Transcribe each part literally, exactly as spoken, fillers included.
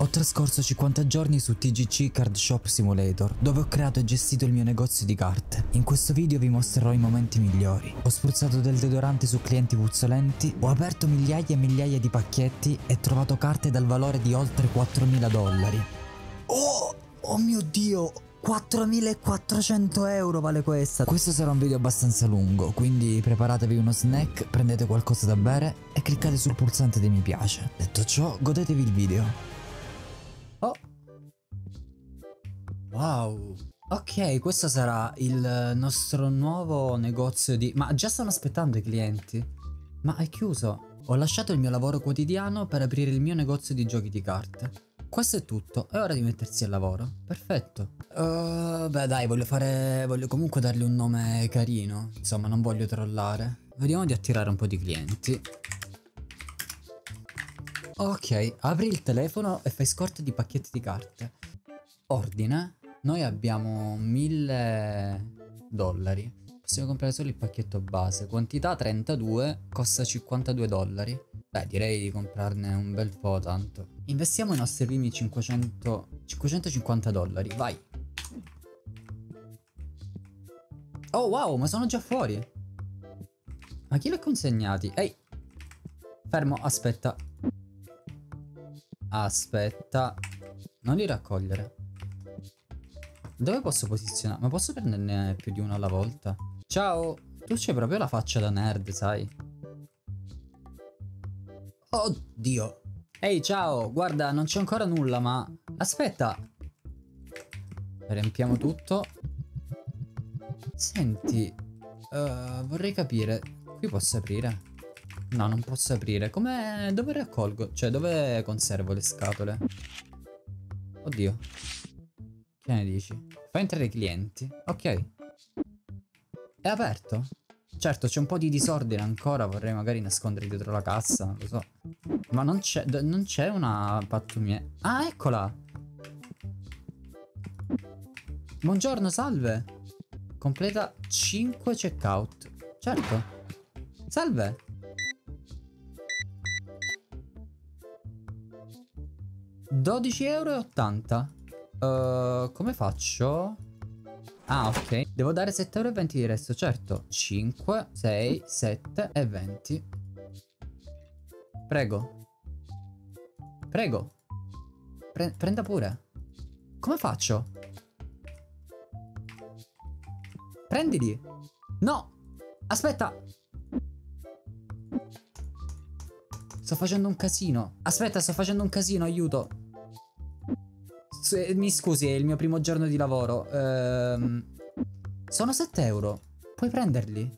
Ho trascorso cinquanta giorni su T G C Card Shop Simulator, dove ho creato e gestito il mio negozio di carte. In questo video vi mostrerò i momenti migliori. Ho spruzzato del deodorante su clienti puzzolenti, ho aperto migliaia e migliaia di pacchetti e trovato carte dal valore di oltre quattromila dollari. Oh! Oh mio Dio! quattromilaquattrocento euro vale questa. Questo sarà un video abbastanza lungo, quindi preparatevi uno snack, prendete qualcosa da bere e cliccate sul pulsante di mi piace. Detto ciò, godetevi il video. Oh! Wow! Ok, questo sarà il nostro nuovo negozio di... Ma già stanno aspettando i clienti? Ma è chiuso. Ho lasciato il mio lavoro quotidiano per aprire il mio negozio di giochi di carte. Questo è tutto, è ora di mettersi al lavoro. Perfetto. Uh, beh dai, voglio fare... voglio comunque dargli un nome carino. Insomma, non voglio trollare. Vediamo di attirare un po' di clienti. Ok, apri il telefono e fai scorta di pacchetti di carte. Ordine. Noi abbiamo mille dollari. Possiamo comprare solo il pacchetto base. Quantità trentadue, costa cinquantadue dollari. Beh, direi di comprarne un bel po' tanto. Investiamo i nostri primi cinquecento, cinquecentocinquanta dollari, vai. Oh wow, ma sono già fuori. Ma chi li ha consegnati? Ehi, fermo, aspetta. Aspetta. Non li raccogliere. Dove posso posizionare? Ma posso prenderne più di uno alla volta? Ciao, tu c'hai proprio la faccia da nerd, sai? Oddio. Ehi, ciao, guarda, non c'è ancora nulla, ma... Aspetta. Riempiamo tutto. Senti, uh, vorrei capire. Qui posso aprire? No, non posso aprire. Come... Dove raccolgo? Cioè, dove conservo le scatole? Oddio. Che ne dici? Fai entrare i clienti. Ok. È aperto? Certo, c'è un po' di disordine ancora. Vorrei magari nascondere dietro la cassa, non lo so. Ma non c'è... Non c'è una pattumiera. Ah, eccola! Buongiorno, salve. Completa cinque checkout. Certo. Salve. dodici e ottanta euro. Uh, come faccio? Ah, ok. Devo dare sette e venti euro di resto, certo. cinque, sei, sette e venti. Prego. Prego. Pre prenda pure. Come faccio? Prendili. No. Aspetta. Sto facendo un casino. Aspetta, sto facendo un casino, aiuto. Mi scusi, è il mio primo giorno di lavoro. Ehm, sono sette euro. Puoi prenderli?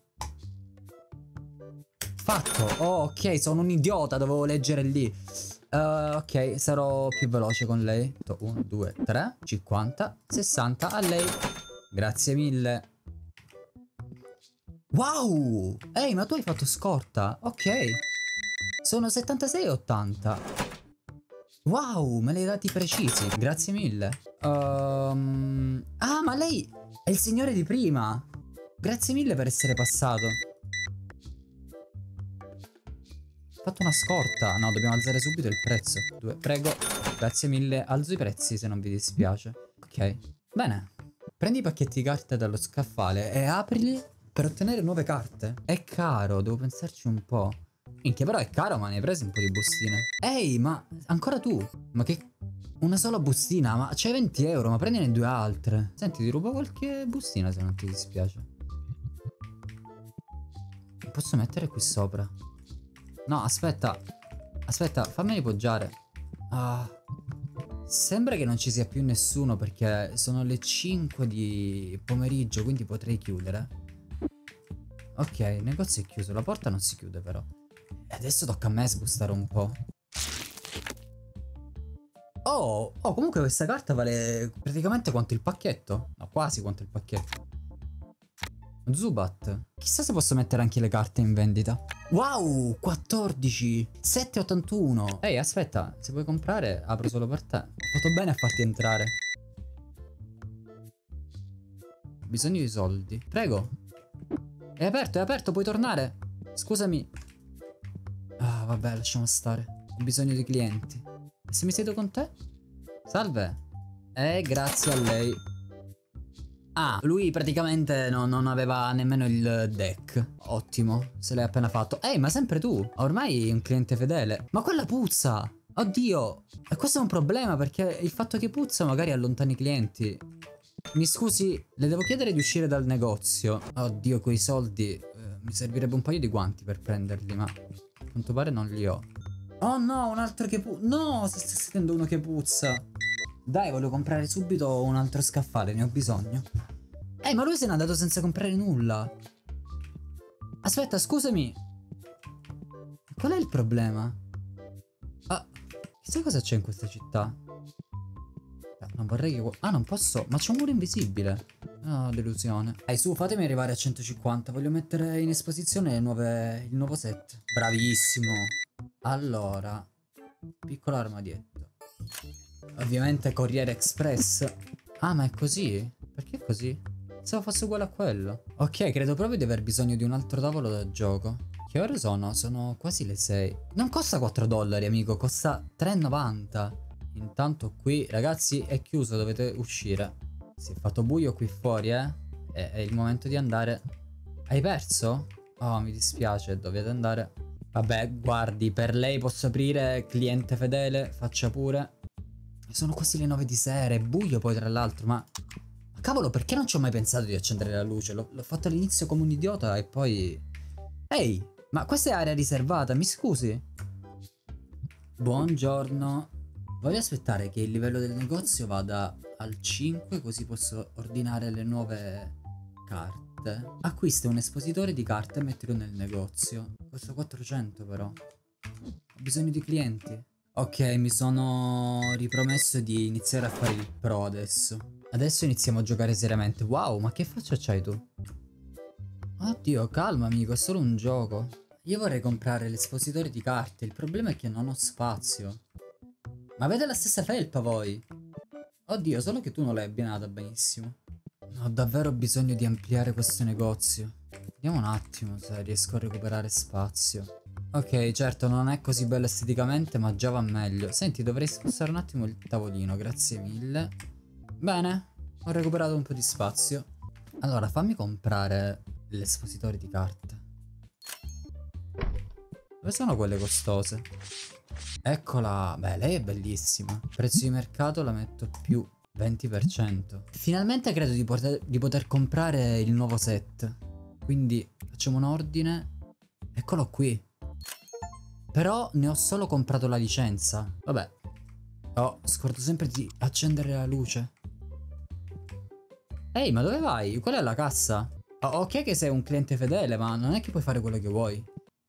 Fatto. Oh, ok, sono un idiota, dovevo leggere lì. Uh, ok, sarò più veloce con lei. uno, due, tre, cinquanta, sessanta. A lei. Grazie mille. Wow. Ehi, ma tu hai fatto scorta. Ok. Sono settantasei e ottanta. Wow, me li hai dati precisi. Grazie mille. Um... Ah, ma lei è il signore di prima. Grazie mille per essere passato. Ho fatto una scorta. No, dobbiamo alzare subito il prezzo. Due, prego. Grazie mille. Alzo i prezzi se non vi dispiace. Ok. Bene. Prendi i pacchetti di carte dallo scaffale e aprili per ottenere nuove carte. È caro, devo pensarci un po'. Minchia, però è caro, ma ne hai presi un po' di bustine. Ehi, ma ancora tu? Ma che... Una sola bustina? Ma c'hai venti euro, ma prendine due altre. Senti, ti rubo qualche bustina se non ti dispiace. Posso mettere qui sopra? No, aspetta. Aspetta, fammeli poggiare. Ah. Sembra che non ci sia più nessuno perché sono le cinque di pomeriggio, quindi potrei chiudere. Ok, il negozio è chiuso, la porta non si chiude però. E adesso tocca a me sbustare un po'. Oh, oh, comunque questa carta vale praticamente quanto il pacchetto. No, quasi quanto il pacchetto. Zubat. Chissà se posso mettere anche le carte in vendita. Wow, quattordici. sette e ottantuno. Ehi, aspetta, se vuoi comprare apro solo per te. Ho fatto bene a farti entrare. Ho bisogno di soldi. Prego. È aperto, è aperto, puoi tornare. Scusami. Ah, vabbè, lasciamo stare. Ho bisogno di clienti. E se mi siedo con te? Salve. Eh, grazie a lei. Ah, lui praticamente no, non aveva nemmeno il deck. Ottimo, se l'hai appena fatto. Ehi, ma sempre tu? Ormai un cliente fedele. Ma quella puzza! Oddio! E questo è un problema perché il fatto che puzza magari allontana i clienti. Mi scusi, le devo chiedere di uscire dal negozio. Oddio, quei soldi. Eh, mi servirebbe un paio di guanti per prenderli, ma a quanto pare non li ho. Oh no, un altro che puzza. No, si sta sentendo uno che puzza. Dai, voglio comprare subito un altro scaffale, ne ho bisogno. Ehi, ma lui se n'è andato senza comprare nulla. Aspetta, scusami. Qual è il problema? Ah, chissà cosa c'è in questa città. Non vorrei che... Ah, non posso... Ma c'è un muro invisibile. Oh, delusione. Dai, su, fatemi arrivare a centocinquanta. Voglio mettere in esposizione le nuove... il nuovo set. Bravissimo. Allora... Piccolo armadietto. Ovviamente Corriere Express. Ah, ma è così? Perché è così? Pensavo fosse uguale a quello. Ok, credo proprio di aver bisogno di un altro tavolo da gioco. Che ore sono? Sono quasi le sei. Non costa quattro dollari, amico. Costa tre e novanta. Intanto qui, ragazzi, è chiuso. Dovete uscire. Si è fatto buio qui fuori, eh. È, è il momento di andare. Hai perso? Oh, mi dispiace. Dovete andare. Vabbè, guardi, per lei posso aprire. Cliente fedele. Faccia pure. Sono quasi le nove di sera, è buio poi tra l'altro, ma... ma cavolo, perché non ci ho mai pensato di accendere la luce? L'ho fatto all'inizio come un idiota e poi... Ehi, ma questa è area riservata, mi scusi? Buongiorno. Voglio aspettare che il livello del negozio vada al cinque, così posso ordinare le nuove carte. Acquista un espositore di carte e mettilo nel negozio. Costa quattrocento però. Ho bisogno di clienti. Ok, mi sono ripromesso di iniziare a fare il pro adesso. Adesso iniziamo a giocare seriamente. Wow, ma che faccia c'hai tu? Oddio, calma amico, è solo un gioco. Io vorrei comprare l'espositore di carte, il problema è che non ho spazio. Ma avete la stessa felpa voi? Oddio, solo che tu non l'hai abbinata benissimo. Ho davvero bisogno di ampliare questo negozio. Vediamo un attimo se riesco a recuperare spazio. Ok, certo, non è così bello esteticamente, ma già va meglio. Senti, dovrei spostare un attimo il tavolino, grazie mille. Bene, ho recuperato un po' di spazio. Allora, fammi comprare l'espositore di carte. Dove sono quelle costose? Eccola. Beh, lei è bellissima. Prezzo di mercato la metto più venti per cento. Finalmente credo di poter, di poter comprare il nuovo set. Quindi facciamo un ordine. Eccolo qui. Però ne ho solo comprato la licenza. Vabbè. Oh, scordo sempre di accendere la luce. Ehi, ma dove vai? Qual è la cassa? Oh, ok che sei un cliente fedele, ma non è che puoi fare quello che vuoi.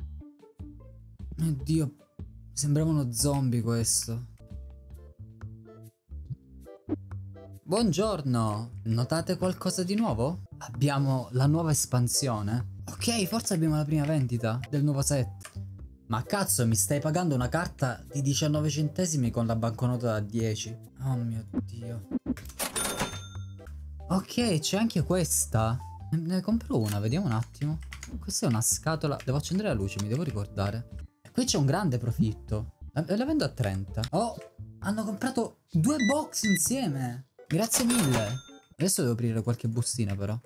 Oddio, sembrava uno zombie questo. Buongiorno, notate qualcosa di nuovo? Abbiamo la nuova espansione. Ok, forse abbiamo la prima vendita del nuovo set. Ma cazzo, mi stai pagando una carta di diciannove centesimi con la banconota da dieci? Oh mio Dio. Ok, c'è anche questa. Ne compro una, vediamo un attimo. Questa è una scatola. Devo accendere la luce, mi devo ricordare. Qui c'è un grande profitto. La, la vendo a trenta. Oh, hanno comprato due box insieme. Grazie mille. Adesso devo aprire qualche bustina però.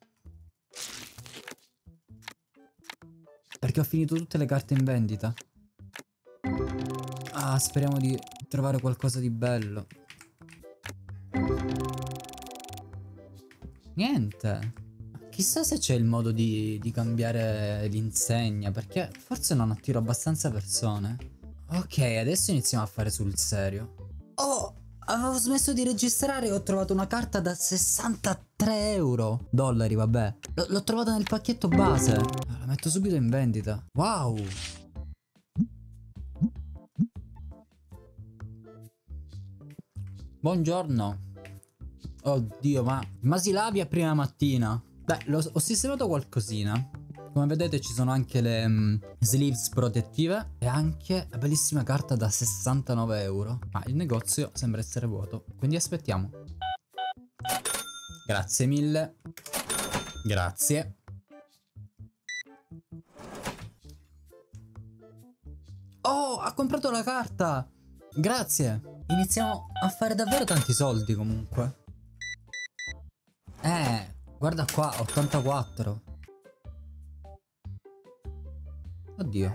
Perché ho finito tutte le carte in vendita. Ah, speriamo di trovare qualcosa di bello. Niente. Chissà se c'è il modo di, di cambiare l'insegna, perché forse non attiro abbastanza persone. Ok, adesso iniziamo a fare sul serio. Oh, avevo smesso di registrare e ho trovato una carta da sessantatré euro. Dollari, vabbè. L'ho trovata nel pacchetto base. La metto subito in vendita. Wow. Buongiorno. Oddio, ma, ma si lavi a prima mattina? Beh, lo, ho sistemato qualcosina. Come vedete ci sono anche le um, sleeves protettive e anche la bellissima carta da sessantanove euro. Ma il negozio sembra essere vuoto, quindi aspettiamo. Grazie mille. Grazie. Oh, ha comprato la carta. Grazie. iniziamo a fare davvero tanti soldi comunque. Eh, guarda qua, ottantaquattro. Oddio.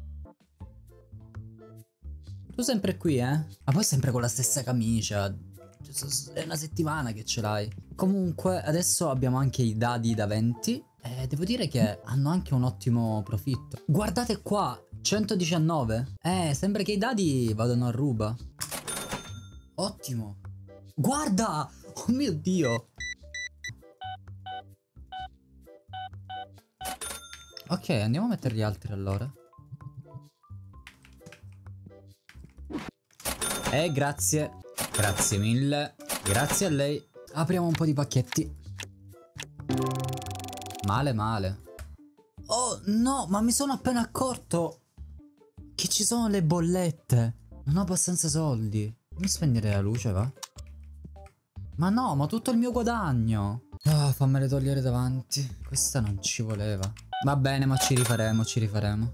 Tu sempre qui, eh? Ma poi sempre con la stessa camicia. È una settimana che ce l'hai. Comunque, adesso abbiamo anche i dadi da venti. E devo dire che hanno anche un ottimo profitto. Guardate qua, centodiciannove. Eh, sembra che i dadi vadano a ruba. Ottimo. Guarda! Oh mio Dio! Ok, andiamo a mettergli altri allora. Eh, grazie. Grazie mille. Grazie a lei. Apriamo un po' di pacchetti. Male, male. Oh, no, ma mi sono appena accorto che ci sono le bollette. Non ho abbastanza soldi. Mi spegnere la luce, va? Ma no, ma tutto il mio guadagno. Ah, fammele togliere davanti. Questa non ci voleva. Va bene, ma ci rifaremo, ci rifaremo.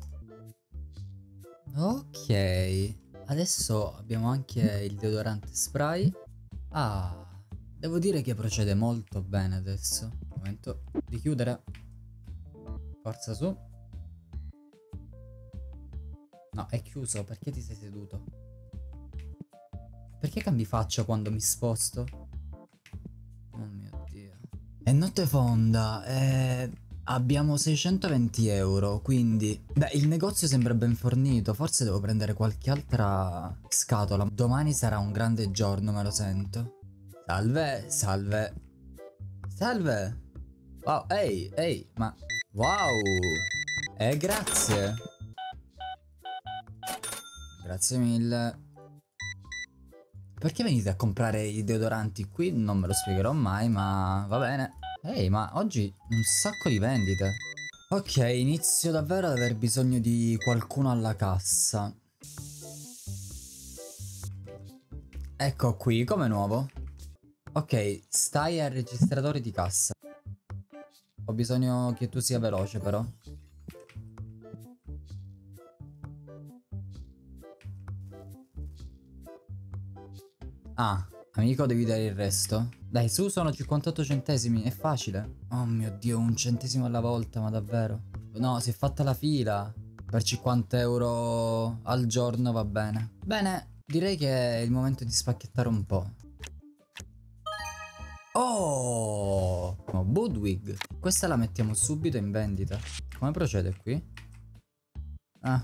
Ok. Adesso abbiamo anche il deodorante spray. Ah, devo dire che procede molto bene adesso. Momento di chiudere. Forza su. No, è chiuso. Perché ti sei seduto? Perché cambi faccia quando mi sposto? Oh mio Dio. È notte fonda. Eh... Abbiamo seicentoventi euro, quindi... Beh, il negozio sembra ben fornito, forse devo prendere qualche altra scatola. Domani sarà un grande giorno, me lo sento. Salve, salve. Salve. Wow, ehi, ehi, ma... Wow. Eh, grazie. Grazie mille. Perché venite a comprare i deodoranti qui? Non me lo spiegherò mai, ma va bene. Ehi, ma oggi un sacco di vendite. Ok, inizio davvero ad aver bisogno di qualcuno alla cassa. Ecco qui, come nuovo. Ok, stai al registratore di cassa. Ho bisogno che tu sia veloce però. Ah, amico, devi dare il resto. Dai, su, sono cinquantotto centesimi, è facile. Oh mio Dio, un centesimo alla volta, ma davvero? No, si è fatta la fila. Per cinquanta euro al giorno va bene. Bene, direi che è il momento di spacchettare un po'. Oh, oh Budwig. Questa la mettiamo subito in vendita. Come procede qui? Ah.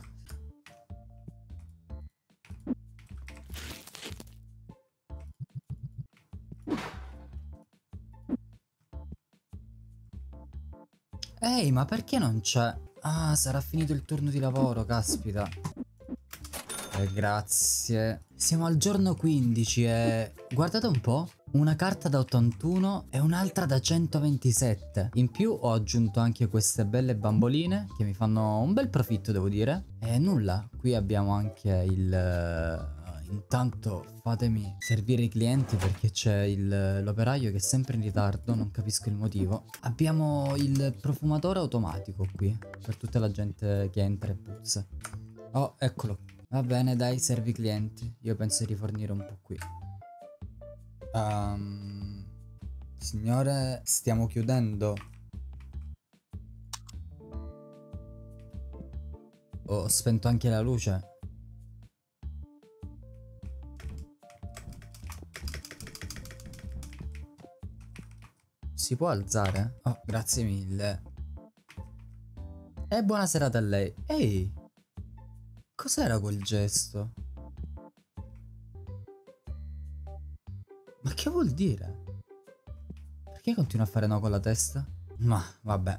Ehi, ma perché non c'è? Ah, sarà finito il turno di lavoro, caspita. Eh, grazie. Siamo al giorno quindici e... Guardate un po'. Una carta da ottantuno e un'altra da centoventisette. In più ho aggiunto anche queste belle bamboline che mi fanno un bel profitto, devo dire. E nulla, qui abbiamo anche il... Intanto fatemi servire i clienti perché c'è l'operaio che è sempre in ritardo, non capisco il motivo. Abbiamo il profumatore automatico qui, per tutta la gente che entra e puzza. Oh, eccolo. Va bene, dai, servi i clienti. Io penso di rifornire un po' qui. Um, signore, stiamo chiudendo. Ho spento anche la luce. Si può alzare? Oh, grazie mille. E buona serata a lei. Ehi, cos'era quel gesto? Ma che vuol dire? Perché continua a fare no con la testa? Ma vabbè.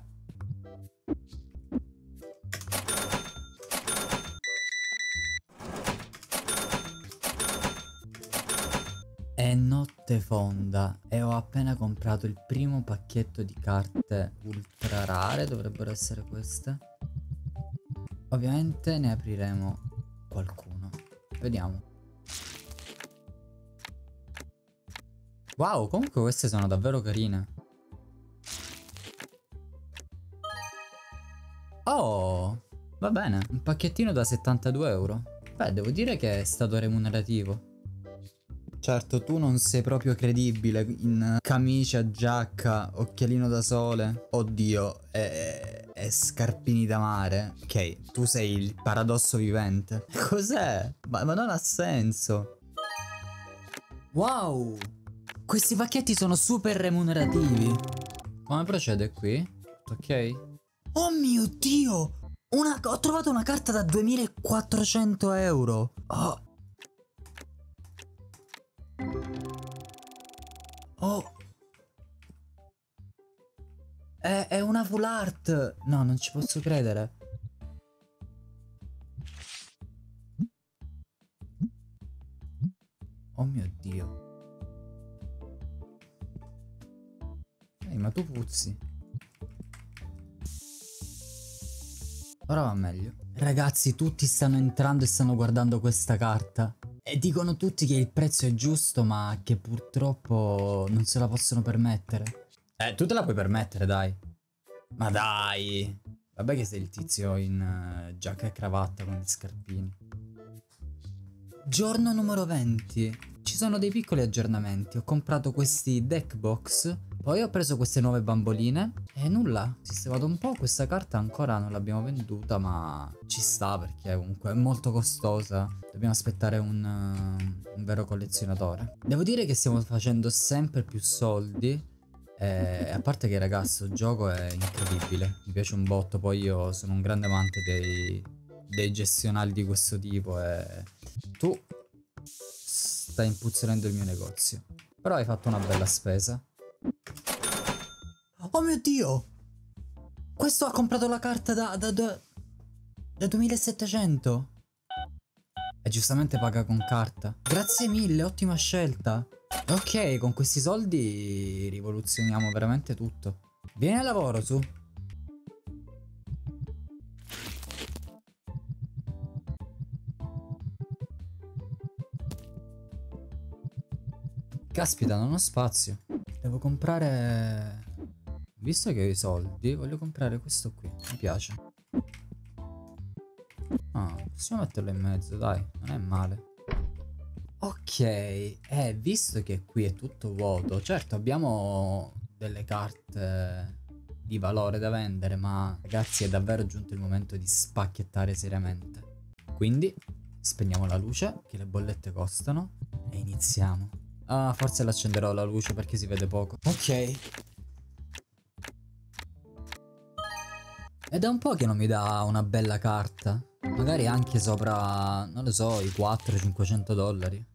È notte fonda e ho appena comprato il primo pacchetto di carte ultra rare, dovrebbero essere queste. Ovviamente ne apriremo qualcuno. Vediamo. Wow, comunque queste sono davvero carine. Oh, va bene. Un pacchettino da settantadue euro. Beh, devo dire che è stato remunerativo. Certo, tu non sei proprio credibile in camicia, giacca, occhialino da sole. Oddio, e, e scarpini da mare. Ok, tu sei il paradosso vivente. Cos'è? Ma, ma non ha senso. Wow! Questi pacchetti sono super remunerativi. Come procede qui? Ok? Oh mio Dio! Una, ho trovato una carta da duemilaquattrocento euro. Oh. Oh. È, è una full art. No, non ci posso credere. Oh mio Dio. Ehi, ma tu puzzi. Ora va meglio. Ragazzi, tutti stanno entrando e stanno guardando questa carta. E dicono tutti che il prezzo è giusto, ma che purtroppo non se la possono permettere. Eh, tu te la puoi permettere, dai. Ma dai. Vabbè che sei il tizio in uh, giacca e cravatta con gli scarpini. Giorno numero venti. Ci sono dei piccoli aggiornamenti. Ho comprato questi deck box. Poi ho preso queste nuove bamboline. E nulla. Ho sistemato un po'. Questa carta ancora non l'abbiamo venduta, ma ci sta perché comunque è molto costosa. Dobbiamo aspettare un, uh, un vero collezionatore. Devo dire che stiamo facendo sempre più soldi. E a parte che ragazzi, il gioco è incredibile. Mi piace un botto. Poi io sono un grande amante dei, dei gestionali di questo tipo. E tu stai impuzzolendo il mio negozio. Però hai fatto una bella spesa. Oh mio Dio! Questo ha comprato la carta da, da, da, da duemilasettecento. E giustamente paga con carta. Grazie mille, ottima scelta. Ok, con questi soldi rivoluzioniamo veramente tutto. Vieni al lavoro, su. Caspita, non ho spazio. Devo comprare... Visto che ho i soldi, voglio comprare questo qui. Mi piace. Ah, possiamo metterlo in mezzo, dai. Non è male. Ok, eh, visto che qui è tutto vuoto. Certo, abbiamo delle carte di valore da vendere, ma ragazzi è davvero giunto il momento di spacchettare seriamente. Quindi spegniamo la luce, che le bollette costano, e iniziamo. Ah, forse l'accenderò la luce perché si vede poco. Ok. È da un po' che non mi dà una bella carta. Magari anche sopra, non lo so, i quattrocento cinquecento dollari.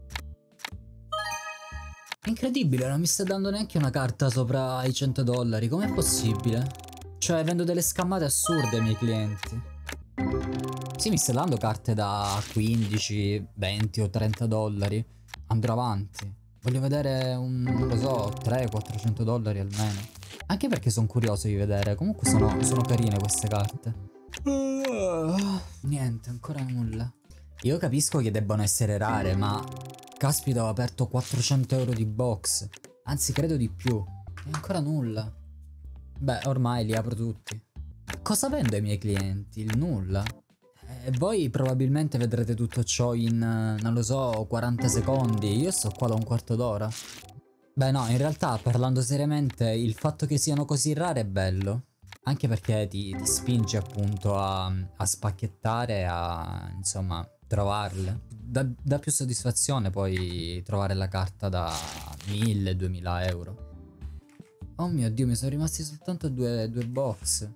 Incredibile, non mi sta dando neanche una carta sopra i cento dollari. Com'è possibile? Cioè, vendo delle scammate assurde ai miei clienti. Sì, mi sta dando carte da quindici, venti o trenta dollari. Andrò avanti. Voglio vedere un, non lo so, trecento quattrocento dollari almeno. Anche perché sono curioso di vedere. Comunque sono, sono carine queste carte. Uh, niente, ancora nulla. Io capisco che debbano essere rare, ma... Caspita, ho aperto quattrocento euro di box. Anzi, credo di più. E ancora nulla. Beh, ormai li apro tutti. Cosa vendo ai miei clienti? Il nulla. E voi probabilmente vedrete tutto ciò in, non lo so, quaranta secondi. Io sto qua da un quarto d'ora. Beh no, in realtà, parlando seriamente, il fatto che siano così rare è bello. Anche perché ti, ti spinge appunto a, a spacchettare, a, insomma, trovarle. Dà, dà più soddisfazione poi trovare la carta da mille duemila euro. Oh mio Dio, mi sono rimasti soltanto due, due box.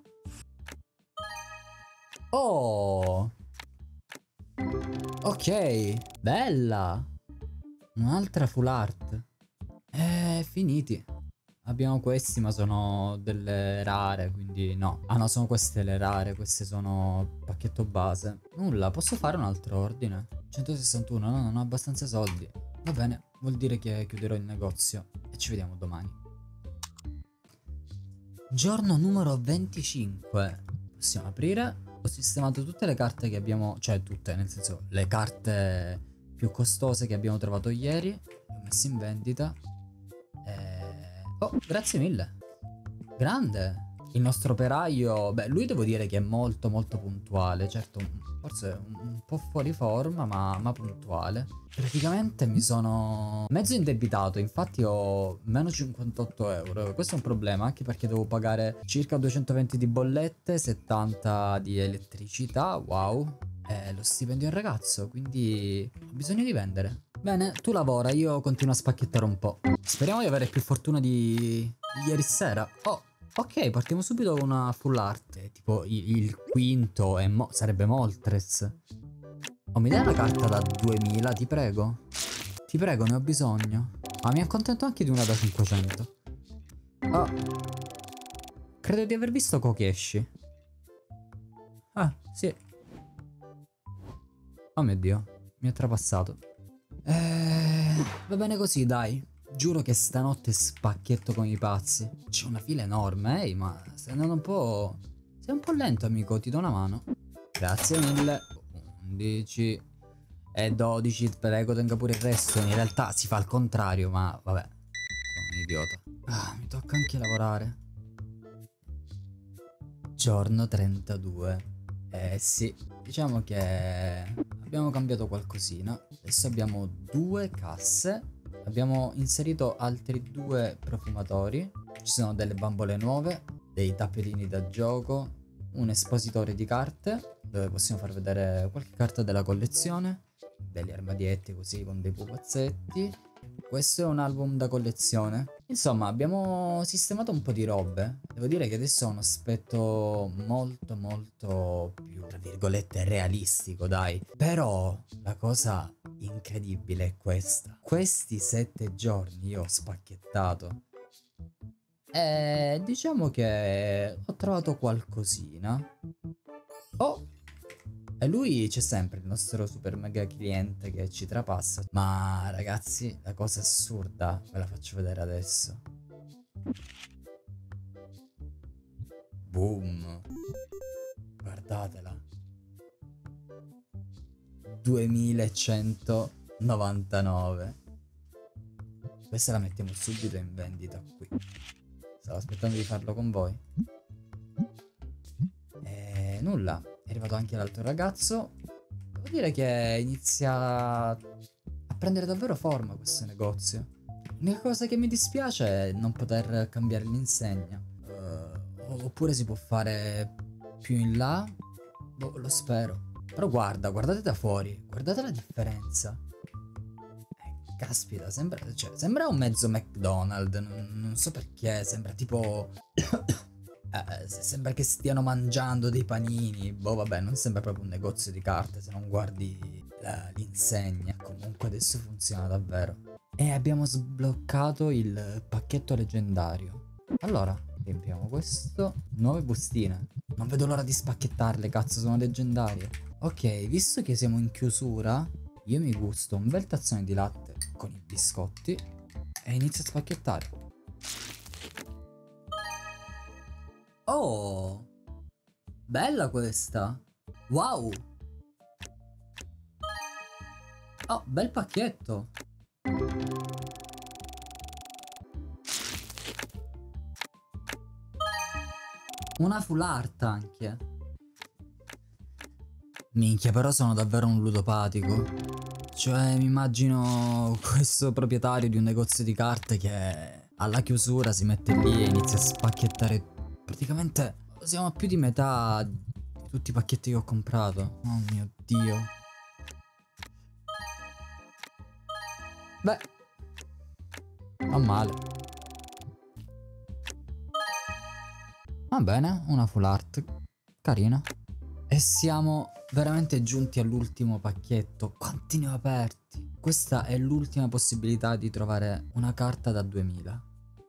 Oh! Ok, bella! Un'altra full art. Eh, finiti. Abbiamo questi, ma sono delle rare, quindi no. Ah no, sono queste le rare, queste sono pacchetto base. Nulla, posso fare un altro ordine? centosessantuno, no, non ho abbastanza soldi. Va bene, vuol dire che chiuderò il negozio e ci vediamo domani. Giorno numero venticinque. Possiamo aprire. Ho sistemato tutte le carte che abbiamo, cioè tutte, nel senso le carte più costose che abbiamo trovato ieri. Le ho messe in vendita. E... Oh, grazie mille. Grande. Il nostro operaio, beh, lui devo dire che è molto molto puntuale. Certo, forse un, un po' fuori forma, ma, ma puntuale. Praticamente mi sono mezzo indebitato, infatti ho meno cinquantotto euro. Questo è un problema, anche perché devo pagare circa duecentoventi di bollette, settanta di elettricità, wow. È lo stipendio del ragazzo, quindi ho bisogno di vendere. Bene, tu lavora, io continuo a spacchettare un po'. Speriamo di avere più fortuna di, di ieri sera. Oh, ok, partiamo subito con una full art. Tipo il, il quinto è mo sarebbe Moltres. Oh, mi dai una carta da duemila, ti prego? Ti prego, ne ho bisogno. Ma mi accontento anche di una da cinquecento. Oh, credo di aver visto Kokeshi. Ah, sì. Oh mio Dio, mi è trapassato. Eh, va bene così, dai. Giuro che stanotte spacchetto con i pazzi. C'è una fila enorme, ehi, ma stai andando un po'... Sei un po' lento, amico, ti do una mano. Grazie mille. undici e dodici, prego, tenga pure il resto. In realtà si fa il contrario, ma vabbè. Sono un idiota. Ah, mi tocca anche lavorare. Giorno trentadue. Eh sì, diciamo che abbiamo cambiato qualcosina. Adesso abbiamo due casse. Abbiamo inserito altri due profumatori. Ci sono delle bambole nuove, dei tappetini da gioco, un espositore di carte dove possiamo far vedere qualche carta della collezione, degli armadietti così con dei pupazzetti. Questo è un album da collezione. Insomma, abbiamo sistemato un po' di robe. Devo dire che adesso ha un aspetto molto molto più, tra virgolette, realistico, dai. Però la cosa incredibile è questa. Questi sette giorni io ho spacchettato. E diciamo che ho trovato qualcosina. Oh! E lui c'è sempre, il nostro super mega cliente che ci trapassa. Ma ragazzi, la cosa assurda ve la faccio vedere adesso. Boom. Guardatela. duemilacentonovantanove. Questa la mettiamo subito in vendita qui. Stavo aspettando di farlo con voi. E nulla. È arrivato anche l'altro ragazzo. Devo dire che inizia a prendere davvero forma questo negozio. L'unica cosa che mi dispiace è non poter cambiare l'insegna. Uh, oppure si può fare più in là. Boh, lo spero. Però guarda, guardate da fuori. Guardate la differenza. Eh, caspita, sembra, cioè, sembra un mezzo McDonald's. Non, non so perché, sembra tipo... Eh, sembra che stiano mangiando dei panini. Boh, vabbè, non sembra proprio un negozio di carte se non guardi l'insegna. Comunque adesso funziona davvero. E abbiamo sbloccato il pacchetto leggendario. Allora, riempiamo questo. Nuove bustine. Non vedo l'ora di spacchettarle, cazzo, sono leggendarie. Ok, visto che siamo in chiusura, io mi gusto un bel tazzone di latte con i biscotti e inizio a spacchettare. Oh, bella questa. Wow. Oh, bel pacchetto. Una full art anche. Minchia, però sono davvero un ludopatico. Cioè, mi immagino questo proprietario di un negozio di carte che alla chiusura si mette lì e inizia a spacchettare. Praticamente siamo a più di metà di tutti i pacchetti che ho comprato. Oh mio Dio. Beh, non male. Va bene, una full art carina. E siamo veramente giunti all'ultimo pacchetto. Quanti ne ho aperti? Questa è l'ultima possibilità di trovare una carta da duemila.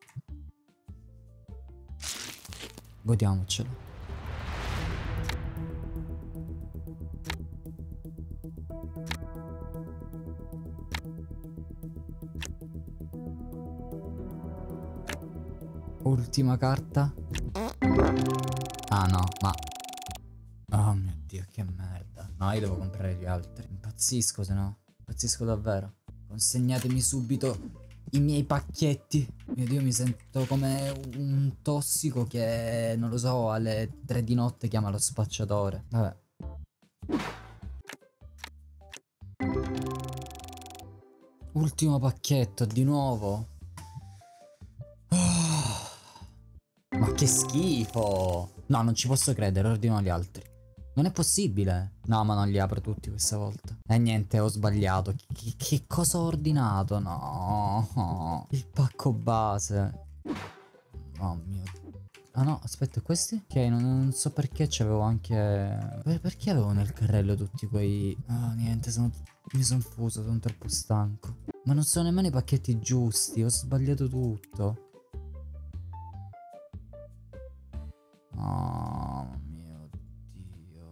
Godiamocelo. Ultima carta. Ah no, ma... Oh mio Dio, che merda. No, io devo comprare gli altri. Impazzisco, se no. Impazzisco davvero. Consegnatemi subito i miei pacchetti. Mio Dio, mi sento come un tossico che, non lo so, alle tre di notte chiama lo spacciatore. Vabbè. Ultimo pacchetto, di nuovo. Oh, ma che schifo. No, non ci posso credere, ordino gli altri. Non è possibile. No, ma non li apro tutti questa volta. E niente, ho sbagliato. Che, che cosa ho ordinato? No. Il pacco base. Oh mio Dio. Ah no, aspetta, questi? Ok, non, non so perché c'avevo anche... Perché avevo nel carrello tutti quei... Ah, oh, niente, sono... mi sono fuso, sono troppo stanco. Ma non sono nemmeno i pacchetti giusti, ho sbagliato tutto. Oh mio Dio.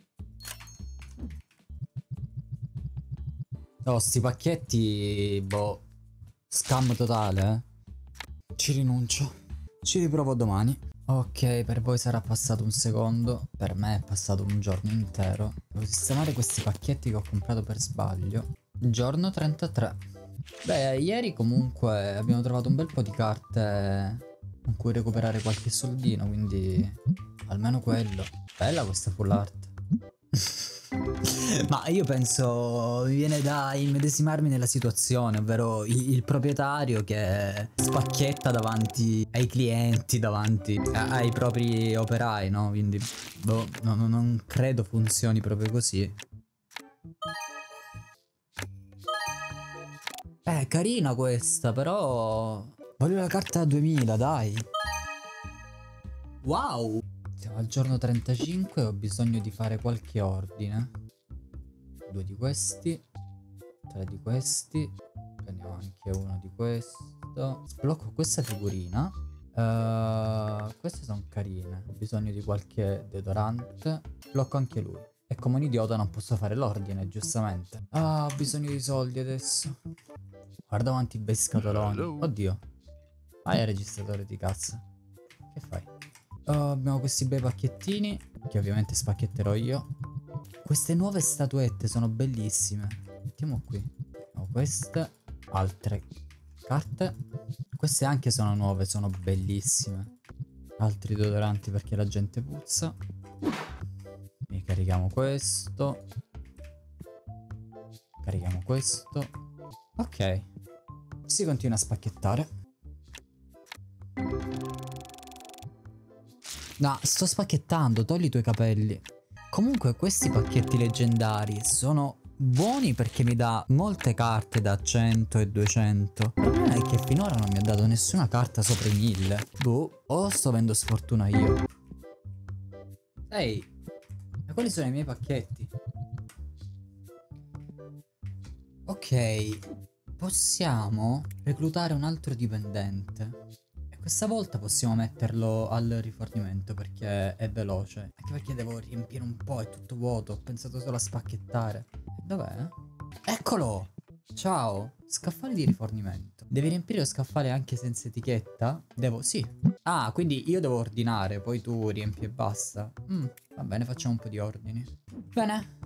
Oh, sti pacchetti... Boh... Scam totale, eh. Ci rinuncio. Ci riprovo domani. Ok, per voi sarà passato un secondo. Per me è passato un giorno intero. Devo sistemare questi pacchetti che ho comprato per sbaglio. Giorno trentatré. Beh, ieri comunque abbiamo trovato un bel po' di carte con cui recuperare qualche soldino, quindi almeno quello. Bella questa full art. Ma io penso mi viene da immedesimarmi nella situazione, ovvero il, il proprietario che spacchetta davanti ai clienti, davanti a, ai propri operai, no? Quindi boh, no, no, non credo funzioni proprio così. Eh, carina questa, però voglio la carta da duemila, dai. Wow! Siamo al giorno trentacinque e ho bisogno di fare qualche ordine. Due di questi, tre di questi, prendiamo anche uno di questo. Sblocco questa figurina. Uh, queste sono carine. Ho bisogno di qualche deodorante. Blocco anche lui. E come un idiota non posso fare l'ordine, giustamente. Ah, ho bisogno di soldi adesso. Guarda quanti bei scatoloni. Oddio. Vai al registratore di cassa. Che fai? Oh, abbiamo questi bei pacchettini che ovviamente spacchetterò io. Queste nuove statuette sono bellissime. Mettiamo qui. Abbiamo queste. Altre carte. Queste anche sono nuove, sono bellissime. Altri deodoranti perché la gente puzza. E carichiamo questo. Carichiamo questo. Ok. Si continua a spacchettare. No, sto spacchettando, togli i tuoi capelli. Comunque questi pacchetti leggendari sono buoni perché mi dà molte carte da cento e duecento. Il problema è che finora non mi ha dato nessuna carta sopra i mille. Boh, o sto avendo sfortuna io. Ehi, ma quali sono i miei pacchetti? Ok, possiamo reclutare un altro dipendente. Questa volta possiamo metterlo al rifornimento perché è veloce. Anche perché devo riempire un po', è tutto vuoto. Ho pensato solo a spacchettare. Dov'è? Eccolo! Ciao! Scaffale di rifornimento. Devi riempire lo scaffale anche senza etichetta? Devo... sì. Ah, quindi io devo ordinare, poi tu riempi e basta. Mm, va bene, facciamo un po' di ordini. Bene.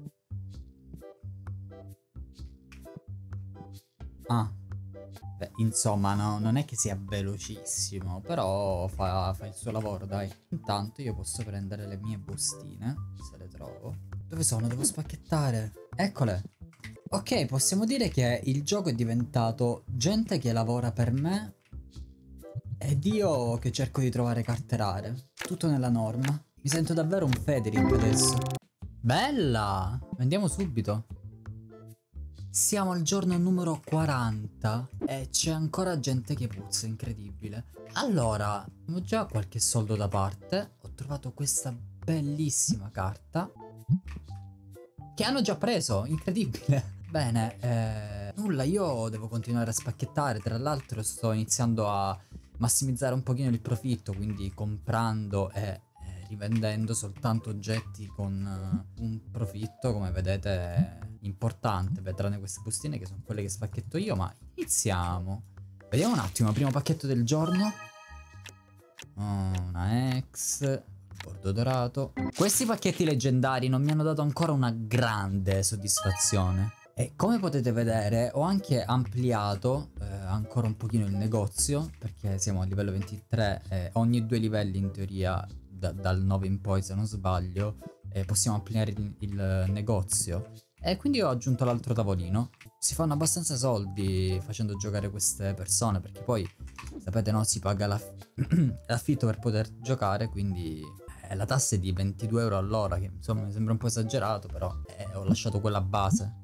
Ah. Beh, insomma, no, non è che sia velocissimo, però fa, fa il suo lavoro, dai. Intanto io posso prendere le mie bustine, se le trovo. Dove sono? Devo spacchettare. Eccole. Ok, possiamo dire che il gioco è diventato gente che lavora per me ed io che cerco di trovare carte rare. Tutto nella norma. Mi sento davvero un Federic adesso. Bella! Andiamo subito. Siamo al giorno numero quaranta e c'è ancora gente che puzza, incredibile. Allora, ho già qualche soldo da parte. Ho trovato questa bellissima carta che hanno già preso, incredibile. Bene, eh, nulla, io devo continuare a spacchettare. Tra l'altro sto iniziando a massimizzare un pochino il profitto, quindi comprando e rivendendo soltanto oggetti con uh, un profitto, come vedete, importante. Beh, tranne queste bustine che sono quelle che spacchetto io, ma iniziamo. Vediamo un attimo, primo pacchetto del giorno. Oh, una ex, bordo dorato. Questi pacchetti leggendari non mi hanno dato ancora una grande soddisfazione. E come potete vedere ho anche ampliato, eh, ancora un pochino il negozio, perché siamo a livello ventitré e ogni due livelli in teoria, da, dal nove in poi se non sbaglio, eh, possiamo ampliare il, il negozio. E quindi ho aggiunto l'altro tavolino. Si fanno abbastanza soldi facendo giocare queste persone, perché poi sapete, no, si paga l'affitto per poter giocare, quindi eh, la tassa è di ventidue euro all'ora, che insomma mi sembra un po' esagerato, però eh, ho lasciato quella base.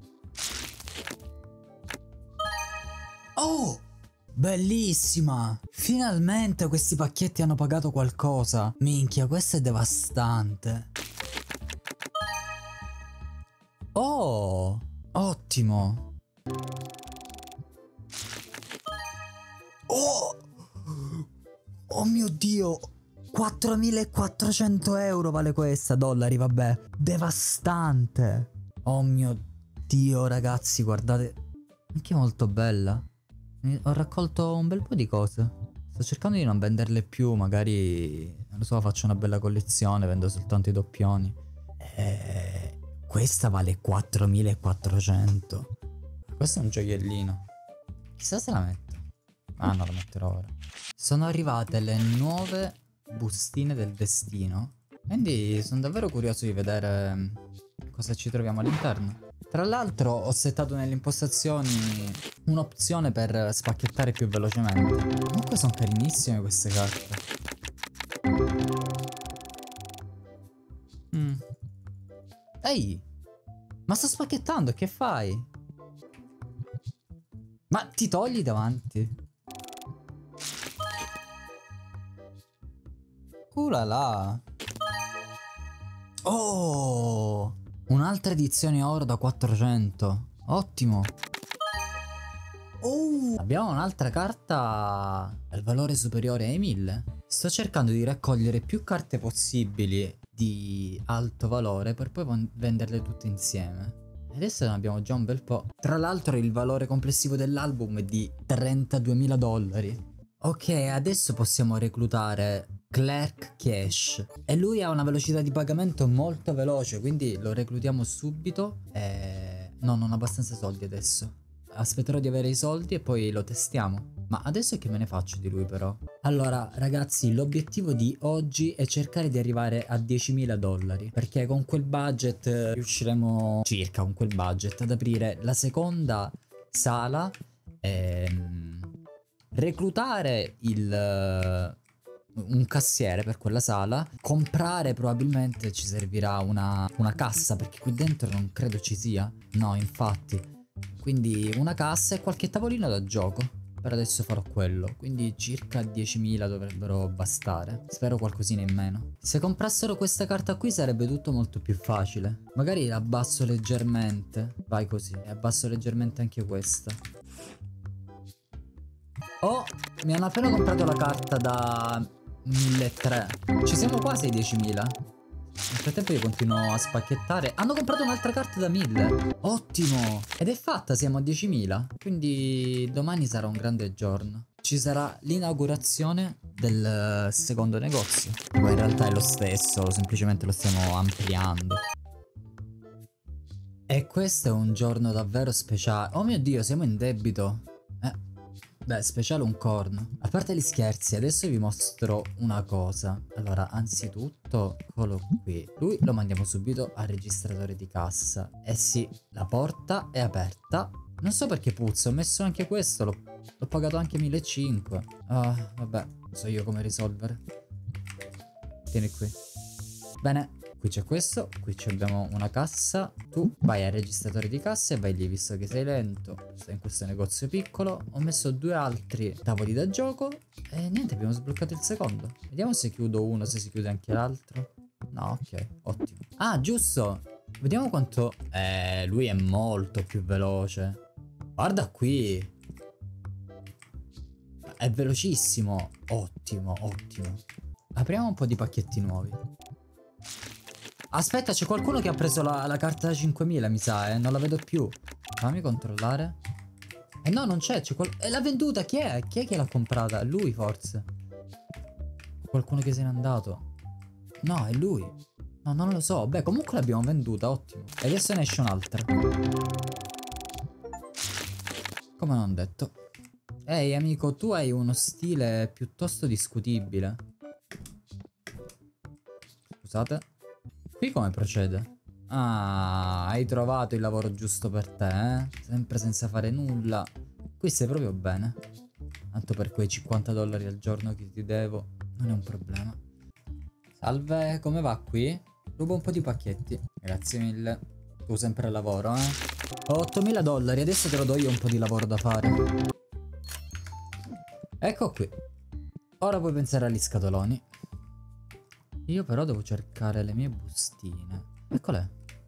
Oh, bellissima! Finalmente questi pacchetti hanno pagato qualcosa. Minchia, questo è devastante. Oh, ottimo. Oh, oh mio Dio, quattromilaquattrocento euro vale questa, dollari, vabbè. Devastante. Oh mio Dio, ragazzi, guardate. Anche molto bella. Ho raccolto un bel po' di cose. Sto cercando di non venderle più, magari, non lo so, faccio una bella collezione, vendo soltanto i doppioni. Eh, questa vale quattromilaquattrocento. Questo è un gioiellino. Chissà se la metto. Ah, no, la metterò ora. Sono arrivate le nuove bustine del destino, quindi sono davvero curioso di vedere cosa ci troviamo all'interno. Tra l'altro ho settato nelle impostazioni un'opzione per spacchettare più velocemente. Comunque sono carinissime queste carte. Mm. Ehi, ma sto spacchettando, che fai? Ma ti togli davanti? Ulala. Oh, un'altra edizione oro da quattrocento. Ottimo. Oh, abbiamo un'altra carta al valore superiore ai mille. Sto cercando di raccogliere più carte possibili di alto valore per poi venderle tutte insieme. Adesso ne abbiamo già un bel po'. Tra l'altro il valore complessivo dell'album è di trentaduemila dollari. Ok, adesso possiamo reclutare Clerk Cash. E lui ha una velocità di pagamento molto veloce, quindi lo reclutiamo subito. E... no, non ho abbastanza soldi adesso. Aspetterò di avere i soldi e poi lo testiamo. Ma adesso che me ne faccio di lui però? Allora ragazzi, l'obiettivo di oggi è cercare di arrivare a diecimila dollari, perché con quel budget eh, riusciremo circa con quel budget ad aprire la seconda sala, ehm, reclutare il... un cassiere per quella sala, comprare, probabilmente ci servirà una, una cassa, perché qui dentro non credo ci sia. No, infatti. Quindi una cassa e qualche tavolino da gioco. Per adesso farò quello. Quindi circa diecimila dovrebbero bastare. Spero qualcosina in meno. Se comprassero questa carta qui sarebbe tutto molto più facile. Magari la abbasso leggermente. Vai così. E abbasso leggermente anche questa. Oh, mi hanno appena comprato la carta da milletrecento. Ci siamo quasi ai diecimila. Nel frattempo io continuo a spacchettare. Hanno comprato un'altra carta da mille. Ottimo. Ed è fatta, siamo a diecimila. Quindi domani sarà un grande giorno. Ci sarà l'inaugurazione del secondo negozio. Ma in realtà è lo stesso, semplicemente lo stiamo ampliando. E questo è un giorno davvero speciale. Oh mio Dio, siamo in debito. Eh Beh, speciale un corno. A parte gli scherzi, adesso vi mostro una cosa. Allora, anzitutto, eccolo qui. Lui lo mandiamo subito al registratore di cassa. Eh sì, la porta è aperta. Non so perché puzza, ho messo anche questo. L'ho pagato anche millecinquecento. Ah, vabbè, so io come risolvere. Tieni qui. Bene. Qui c'è questo, qui abbiamo una cassa. Tu vai al registratore di cassa e vai lì, visto che sei lento. Stai in questo negozio piccolo. Ho messo due altri tavoli da gioco. E niente, abbiamo sbloccato il secondo. Vediamo se chiudo uno, se si chiude anche l'altro. No, ok, ottimo. Ah, giusto. Vediamo quanto... Eh, lui è molto più veloce. Guarda qui. È velocissimo. Ottimo, ottimo. Apriamo un po' di pacchetti nuovi. Aspetta, c'è qualcuno che ha preso la, la carta da cinquemila, mi sa, eh. Non la vedo più. Fammi controllare. Eh no, non c'è, c'è qual... E l'ha venduta, chi è? Chi è che l'ha comprata? Lui, forse. Qualcuno che se n'è andato. No, è lui. No, non lo so. Beh, comunque l'abbiamo venduta, ottimo. E adesso ne esce un'altra. Come non detto. Ehi amico, tu hai uno stile piuttosto discutibile. Scusate. Qui come procede? Ah, hai trovato il lavoro giusto per te, eh? Sempre senza fare nulla. Qui stai proprio bene. Tanto per quei cinquanta dollari al giorno che ti devo, non è un problema. Salve, come va qui? Rubo un po' di pacchetti. Grazie mille. Tu sempre al lavoro, eh? Ho ottomila dollari, adesso te lo do io un po' di lavoro da fare. Ecco qui. Ora puoi pensare agli scatoloni. Io però devo cercare le mie bustine. Eccole.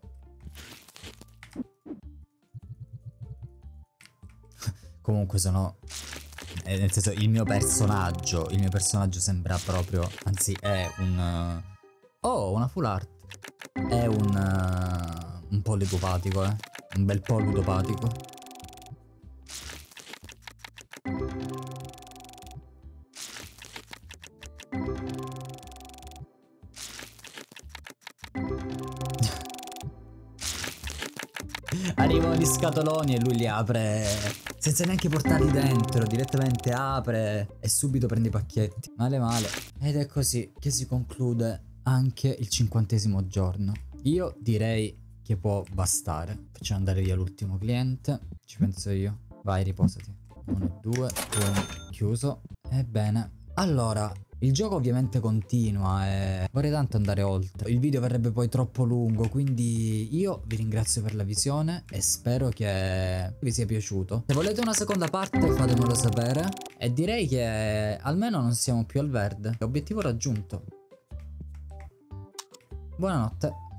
Comunque sono... Eh, nel senso, il mio personaggio, il mio personaggio sembra proprio... Anzi, è un... Uh, oh, una full art. È un... Uh, un po' ludopatico, eh. Un bel po' ludopatico. Arrivano gli scatoloni e lui li apre senza neanche portarli dentro, direttamente apre e subito prende i pacchetti. Male male. Ed è così che si conclude anche il cinquantesimo giorno. Io direi che può bastare. Facciamo andare via l'ultimo cliente. Ci penso io. Vai, riposati. Uno, due, boom, chiuso. Ebbene. Allora, il gioco ovviamente continua e vorrei tanto andare oltre. Il video verrebbe poi troppo lungo, quindi io vi ringrazio per la visione e spero che vi sia piaciuto. Se volete una seconda parte fatemelo sapere. E direi che almeno non siamo più al verde. Obiettivo raggiunto. Buonanotte.